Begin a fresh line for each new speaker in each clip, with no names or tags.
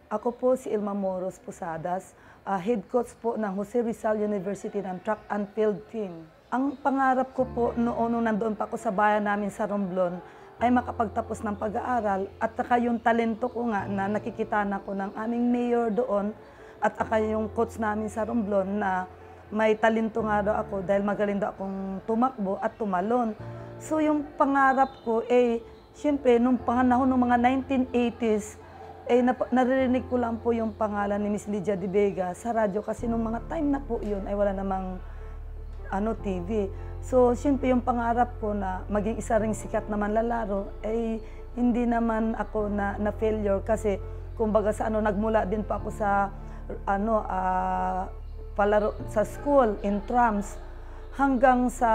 Ako po si Ilma Moros Posadas, head coach po ng Jose Rizal University ng track and field team. Ang pangarap ko po noon nung nandoon pa ako sa bayan namin sa Romblon ay makapagtapos ng pag-aaral at saka yung talento ko nga na nakikita na ko ng aming mayor doon at saka yung coach namin sa Romblon na may talento nga daw ako dahil magaling daw akong tumakbo at tumalon. So yung pangarap ko siyempre nung panahon ng mga 1980s, naririnig ko lang po yung pangalan ni Miss Lydia De Vega sa radyo kasi nung mga time na po yun ay wala namang TV. So, siyempre yung pangarap ko na maging isa ring sikat na manlalaro hindi naman ako na failure kasi kumbaga sa nagmula din pa ako sa palaro sa school in trams hanggang sa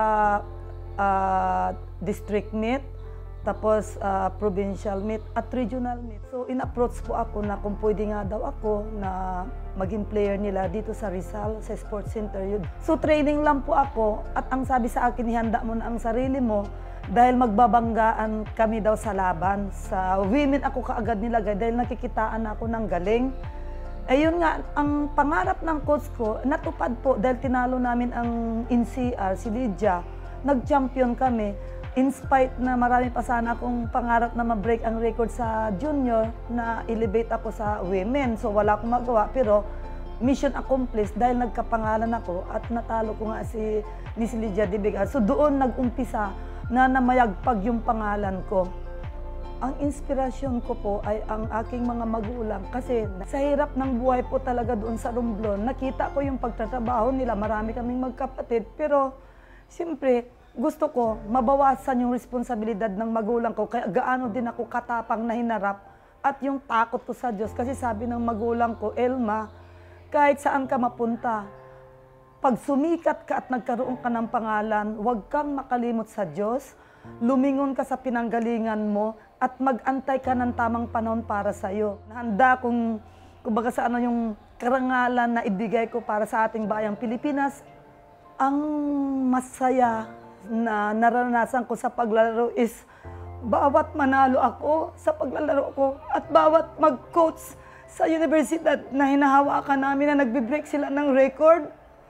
district meet. Tapos provincial meet at regional meet. So in-approach po ako na kung pwede nga daw ako na maging player nila dito sa Rizal, sa Sports Center yun. So training lang po ako at ang sabi sa akin, ihanda mo na ang sarili mo dahil magbabanggaan kami daw sa laban. Sa women ako kaagad nilagay dahil nakikitaan ako ng galing. Ayun nga, ang pangarap ng coach ko, natupad po dahil tinalo namin ang NCR, si Lydia. Nag-champion kami. In spite na marami pa sana akong pangarap na ma-break ang record sa junior, na elevate ako sa women. So wala akong magawa, pero mission accomplished dahil nagkapangalan ako at natalo ko nga si Miss Lydia De Vega. So doon nag-umpisa na namayagpag yung pangalan ko. Ang inspirasyon ko po ay ang aking mga magulang kasi sa hirap ng buhay po talaga doon sa Romblon, nakita ko yung pagtatrabaho nila. Marami kaming magkapatid, pero siyempre, gusto ko mabawasan yung responsibilidad ng magulang ko, kaya gaano din ako katapang na hinarap at yung takot ko sa Diyos. Kasi sabi ng magulang ko, Elma, kahit saan ka mapunta, pag sumikat ka at nagkaroon ka ng pangalan, huwag kang makalimot sa Diyos, lumingon ka sa pinanggalingan mo at mag-antay ka ng tamang panahon para sa iyo. Handa kung kumbaga sa yung karangalan na ibigay ko para sa ating bayang Pilipinas. Ang masaya na naranasan ko sa paglalaro is bawat manalo ako sa paglalaro ko at bawat mag-coach sa universidad na hinahawakan namin na nagbe-break sila ng record,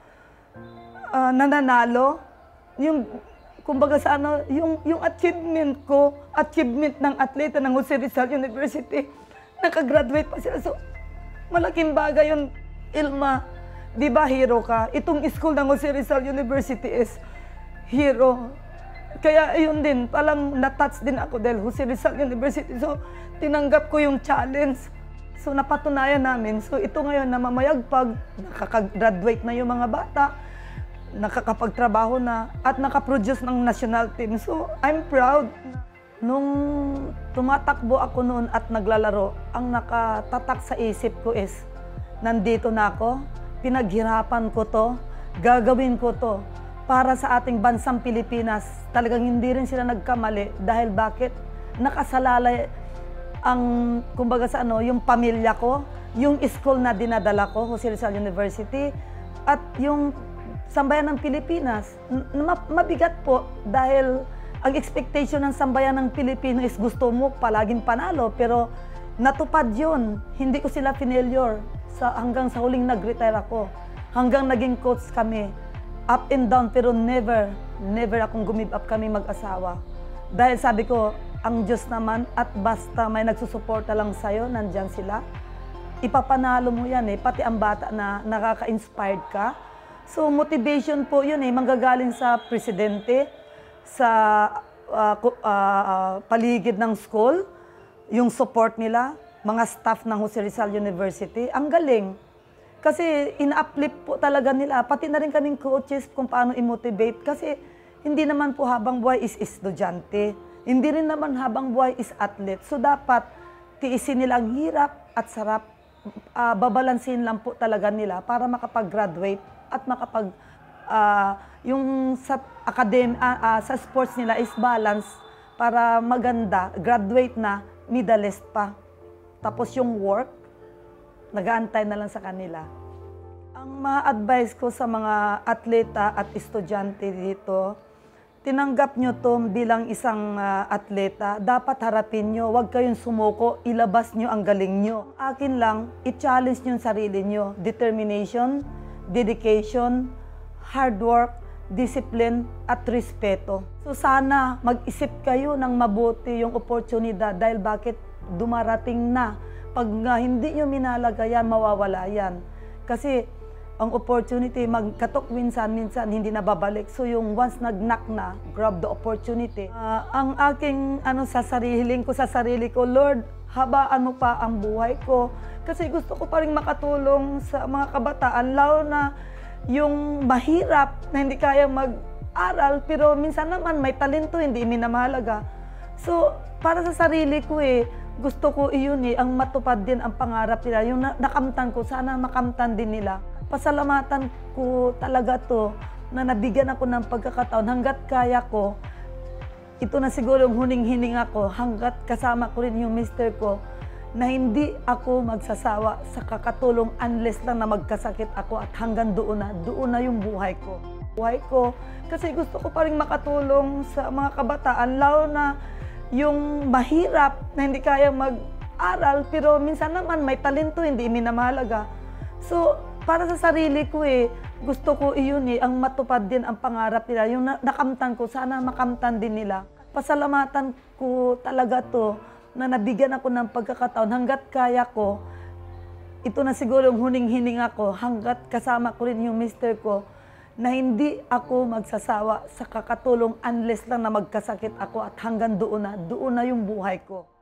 nananalo. Yung kumbaga sa yung achievement ko, achievement ng atleta ng Jose Rizal University, nakagraduate pa sila. So, malaking bagay yun, Ilma. Di ba hero ka? Itong school ng Jose Rizal University is hero. Kaya yun din, palang na-touch din ako dahil Jose Rizal University. So, tinanggap ko yung challenge. So, napatunayan namin. So, ito ngayon na mamayagpag, nakaka-graduate na yung mga bata, nakakapagtrabaho na, at nakaproduce ng national team. So, I'm proud. Nung tumatakbo ako noon at naglalaro, ang nakatatak sa isip ko is, nandito na ako, pinaghirapan ko to, gagawin ko to. Para sa ating bansang Pilipinas, talagang hindi rin sila nagkamali dahil bakit? Nakasalalay ang, kumbaga sa yung pamilya ko, yung school na dinadala ko, Jose Rizal University, at yung sambayan ng Pilipinas. Mabigat po dahil ang expectation ng sambayan ng Pilipino is gusto mo palaging panalo, pero natupad yun. Hindi ko sila failure hanggang sa huling nag-retire ako, hanggang naging coach kami. Up and down, pero never akong give up kami mag-asawa. Dahil sabi ko, ang Diyos naman at basta may nagsusuporta lang sa'yo, nandyan sila. Ipapanalo mo yan pati ang bata na nakaka-inspired ka. So motivation po yun manggagaling sa presidente, sa paligid ng school, yung support nila, mga staff ng Jose Rizal University, ang galing. Kasi ina-uplift po talaga nila, pati na rin kaming coaches kung paano i-motivate. Kasi hindi naman po habang buhay is estudyante. Hindi rin naman habang buhay is athlete. So dapat tiisin nila ang hirap at sarap. Babalansin lang po talaga nila para makapag-graduate at yung sa sa sports nila is balance para maganda, graduate na, medalist pa. Tapos yung work, nag-aantay na lang sa kanila. Ang ma-advise ko sa mga atleta at estudyante dito, tinanggap nyo to bilang isang atleta, dapat harapin nyo, huwag kayong sumuko, ilabas nyo ang galing nyo. Akin lang, i-challenge nyo yung sarili nyo. Determination, dedication, hard work, discipline, at respeto. So sana mag-isip kayo ng mabuti yung oportunidad dahil bakit dumarating na. Pag hindi nyo minalaga yan, mawawala yan. Kasi ang opportunity, magkatok minsan hindi na babalik. So yung once nag-knock na, grab the opportunity. Ang aking sa sarili ko, Lord, habaan mo pa ang buhay ko. Kasi gusto ko pa rin makatulong sa mga kabataan, lalo na yung mahirap na hindi kayang mag-aral, pero minsan naman may talento, hindi minamahalaga. So para sa sarili ko gusto ko iyon ang matupad din ang pangarap nila. Yung nakamtan ko, sana makamtan din nila. Pasalamatan ko talaga to na nabigyan ako ng pagkakataon hanggat kaya ko. Ito na siguro yung huling hininga ko hanggat kasama ko rin yung mister ko na hindi ako magsasawa sa kakatulong unless lang na magkasakit ako at hanggang doon na yung buhay ko. Buhay ko kasi gusto ko pa rin makatulong sa mga kabataan, lalo na yung mahirap na hindi kaya mag-aral pero minsan naman may talento, hindi minamahalaga. So para sa sarili ko gusto ko iyon ang matupad din ang pangarap nila. Yung nakamtan ko, sana makamtan din nila. Pasalamatan ko talaga to na nabigyan ako ng pagkakataon hanggat kaya ko. Ito na siguro yung huling hininga ko hanggat kasama ko rin yung mister ko na hindi ako magsasawa sa kakatulong unless lang na magkasakit ako at hanggang doon na yung buhay ko.